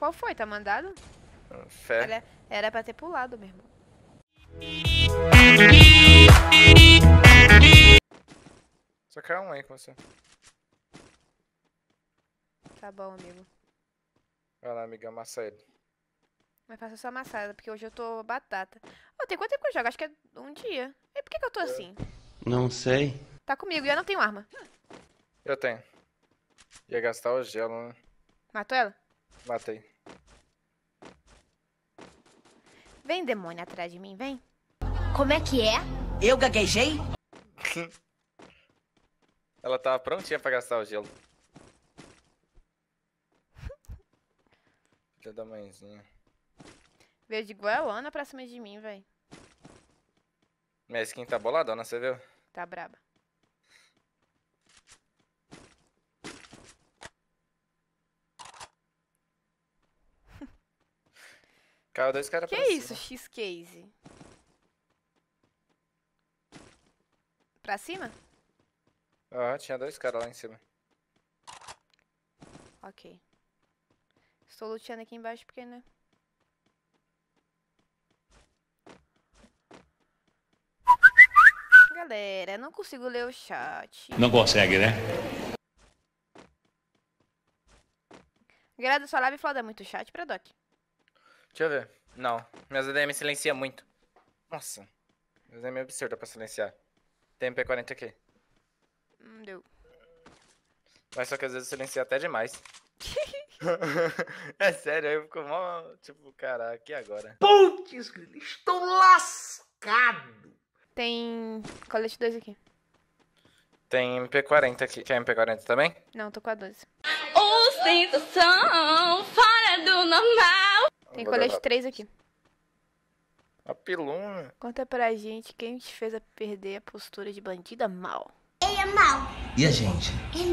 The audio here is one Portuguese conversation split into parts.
Qual foi? Tá mandado? Fé. Era pra ter pulado, meu irmão. Só caiu um aí com você. Tá bom, amigo. Vai lá, amiga, amassa ele. Mas faça só amassada, porque hoje eu tô batata. Ô, tem quanto tempo que eu jogo? Acho que é um dia. E por que eu tô assim? Não sei. Tá comigo e eu não tenho arma. Eu tenho. Ia gastar o gelo, né? Matou ela? Matei. Vem, demônio, atrás de mim, vem. Como é que é? Eu gaguejei? Ela tava prontinha pra gastar o gelo. Filha da mãezinha. Veio de goiabana pra cima de mim, véi. Minha skin tá boladona, você viu? Tá braba. Caiu dois caras Que pra isso, cima. X-Case? Pra cima? Ah, tinha dois caras lá em cima. Ok. Estou luteando aqui embaixo porque, né? Galera, não consigo ler o chat. Não consegue, né? Galera da sua live floda muito chat pra Doc. Deixa eu ver. Não, minhas ADM silencia muito. Nossa. Minhas ADM é absurda pra silenciar. Tem MP40 aqui. Deu. Mas só que às vezes silencia até demais. É sério, aí eu fico mó, tipo, caraca, e agora? Putz, estou lascado. Tem colete 2 aqui. Tem MP40 aqui. Quer MP40 também? Não, tô com a 12. Ostentação fora do normal. Tem Vou colete levar. 3 aqui. A piluna. Conta pra gente quem te fez a perder a postura de bandida mal. E a gente?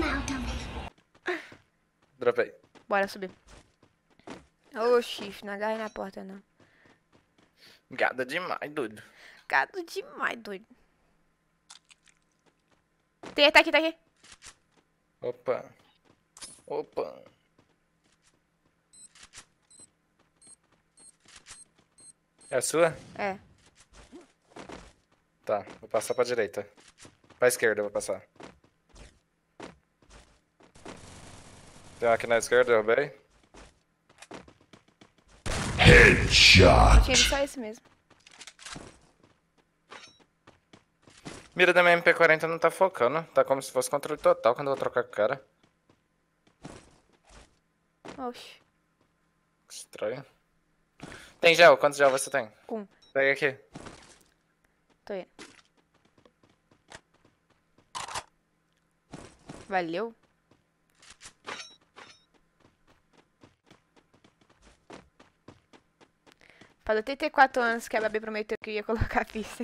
Dropei. Bora subir. Ô, chifre, não agarre na porta, não. Gada demais, doido. Gado demais, doido. Tá aqui, tá aqui. Opa. Opa. É a sua? É. Tá, vou passar pra direita. Pra esquerda eu vou passar. Tem uma aqui na esquerda, derrubei. Eu tinha visto só esse mesmo. Mira da minha MP40 não tá focando. Tá como se fosse controle total quando eu vou trocar com o cara. Oxi. Estranho. Tem gel? Quantos gel você tem? 1. Pega aqui. Tô indo. Valeu. Para 84 anos que a Babi prometeu que ia colocar a pista.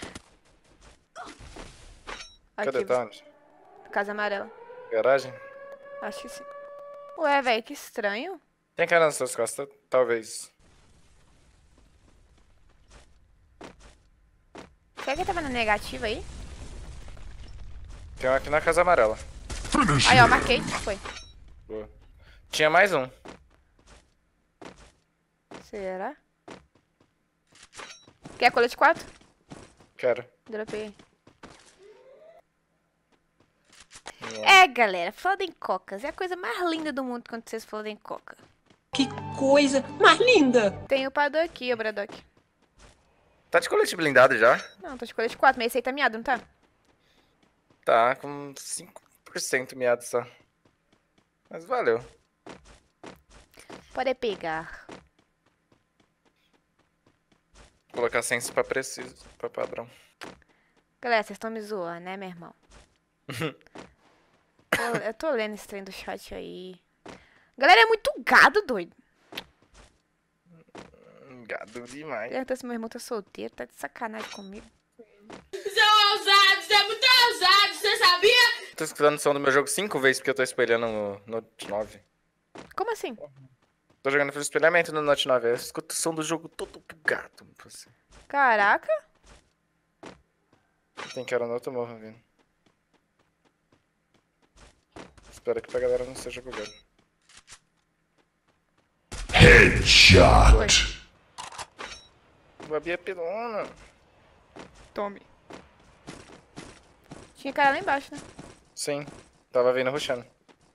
Cadê? Aqui, Tá onde? casa amarela. Garagem? Acho que sim. Ué, velho, que estranho. Tem cara nas suas costas? Talvez. Será que tava na negativa aí? Tem um aqui na casa amarela. Aí, ó, marquei. Foi. Boa. Tinha mais um. Será? Quer colete 4? Quero. Dropei. É, galera, flodem cocas. É a coisa mais linda do mundo quando vocês flodem coca. Que coisa mais linda. Tem o Pado aqui, ô Bradock. Tá de colete blindado já? Não, tô de colete 4, mas esse aí tá miado, não tá? Tá com 5% miado só. Mas valeu. Pode pegar. Vou colocar senso pra preciso, pra padrão. Galera, vocês estão me zoando, né, meu irmão? Eu tô lendo esse trem do chat aí. Galera, é muito gado, doido. Gado demais. Pergunta se meu irmão tá solteiro, tá de sacanagem comigo. Você é ousado, você é muito ousado, você sabia? Tô escutando o som do meu jogo 5 vezes porque eu tô espelhando no Note 9. Como assim? Tô jogando pelo espelhamento no Note 9. Eu escuto o som do jogo todo bugado. Caraca. Tem cara no outro morro vindo. Espero que pra galera não seja bugado. Headshot. Babi é pelona. Tome. Tinha cara lá embaixo, né? Sim, tava vindo rushando.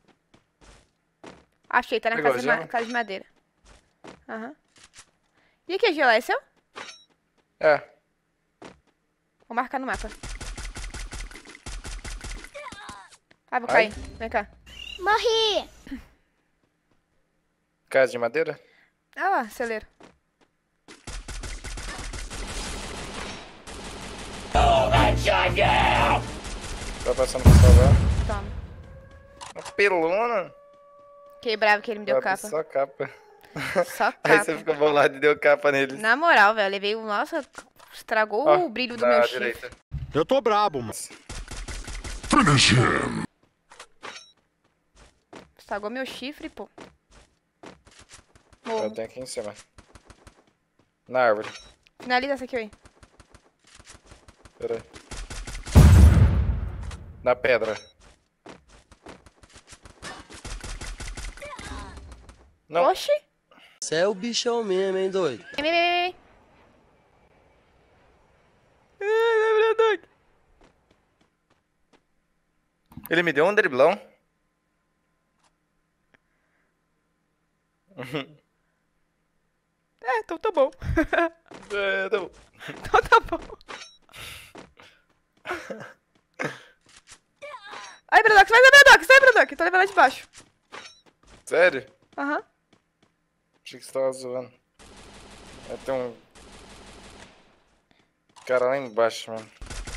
Achei, tá na Pegou casa já? casa de madeira. Aham. E aqui, Gila, é seu? É, Vou marcar no mapa. Ah, vou Ai. cair. Vem cá. Morri! casa de madeira? Ah lá, celeiro. Tá passando pra salvar. Toma. Uma pelona. Fiquei bravo que ele me deu Babi capa. só capa. Só Aí capa. você ficou bolado e deu capa neles. Na moral, velho, eu levei o... Nossa, estragou Ó, o brilho do na meu direita. chifre. Eu tô brabo, mano. Finish him. Estragou meu chifre, pô. Eu Morro. tenho aqui em cima. Na árvore. Finaliza essa aqui, aí. Pera aí. Na pedra. Não. Oxi. Você é o bichão mesmo, hein, doido? Vem. Ai, Doug. Ele me deu um driblão. É, então tá bom. É, tá bom. Então tá bom. Ai, Bradox, vai, Bradox. Tô levando lá de baixo. Sério? Aham. Achei que você tava zoando. Vai ter um cara lá embaixo, mano.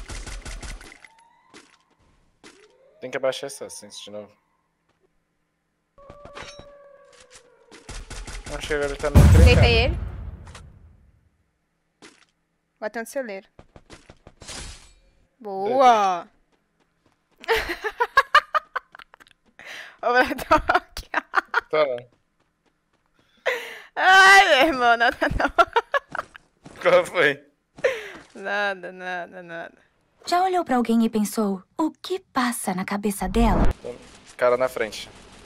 Tem que abaixar essa ascensão de novo. Acho que agora ele tá meio Deitei trincado. ele. Bateu no celeiro. Boa! Ô, Bradox. Tá lá. Ai, meu irmão, nada não. Qual foi? Nada. Já olhou pra alguém e pensou, o que passa na cabeça dela? Cara na frente.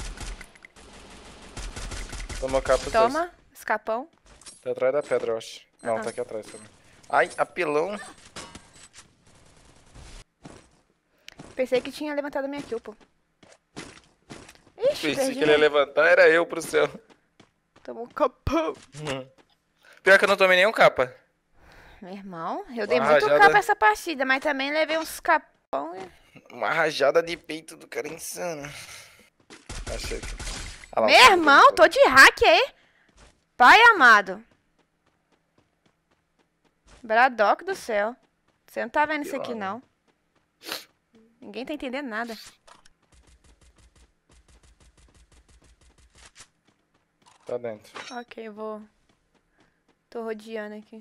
Tomou capa dos dois. Toma, escapão. Tá atrás da pedra, eu acho. Não, tá aqui atrás também. Ai, apelão. Pensei que tinha levantado a minha kill, pô. Ixi, Pensei perdi, que ele ia né? levantar, era eu pro céu. Tomou um capão. Pior que eu não tomei nenhum capa. Meu irmão, eu dei Uma muito rajada. capa essa partida, mas também levei uns capão. Uma rajada de peito do cara insano. Achei que... Ah lá, Meu o irmão, cara tô de hack aí. Pai amado. Bradock do céu. Você não tá vendo isso aqui, não. Ninguém tá entendendo nada. tá dentro. Ok, vou... Tô rodeando aqui.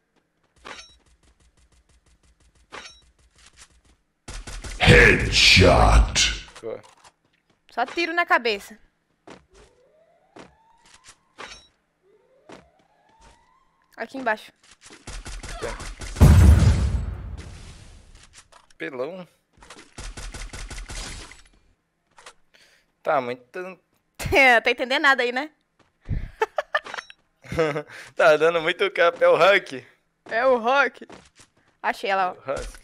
Headshot. Boa. Só tiro na cabeça. Aqui embaixo. Pelão. Tá muito... Tá entendendo nada aí, né? Tá dando muito capa, é o Huck. É o rock. Achei ela, ó. Husk.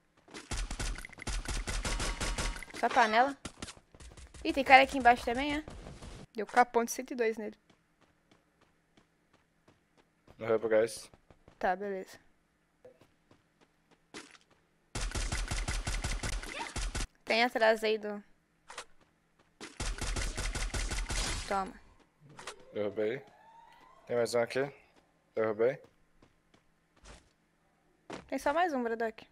Só panela. Ih, tem cara aqui embaixo também, é? Deu capão de 102 nele. Morreu pro gás. Tá, beleza. Tem atrás aí do... Toma. Derrubei. Tem mais um aqui. Derrubei. Tem só mais um, Bradock.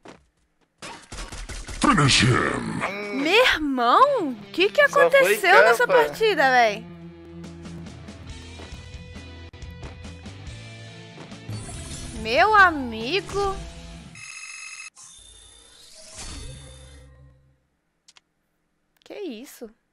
Finish him. Meu irmão! O que Só foi aconteceu nessa capa. partida, véi? Meu amigo... Que isso?